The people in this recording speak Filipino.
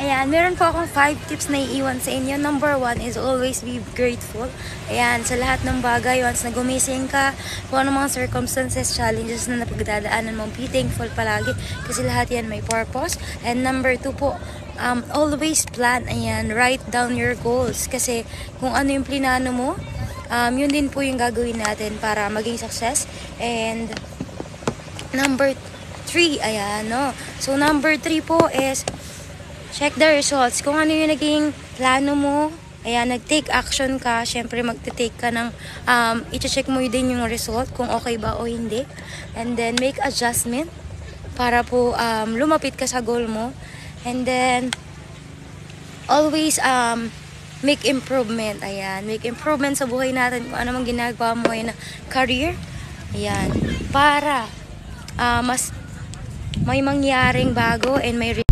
Ayan, meron po akong 5 tips na iiwan sa inyo. Number 1 is always be grateful. Ayan, sa lahat ng bagay, once na gumising ka, kung ano mga circumstances, challenges na napagdadaanan mo, be thankful palagi kasi lahat yan may purpose. And number 2 po, always plan. Ayan, write down your goals kasi kung ano yung plinano mo, yun din po yung gagawin natin para maging success. And number 3, ayan, no? So, number 3 po is check the results. Kung ano yung naging plano mo, ayan, nag-take action ka, syempre magte-take ka ng, i-check mo din yung result, kung okay ba o hindi. And then, make adjustment para po lumapit ka sa goal mo. And then, always make improvement. Ayan, make improvement sa buhay natin kung ano mang ginagawa mo ngayon na career. Ayan, para mas may mangyaring bago and may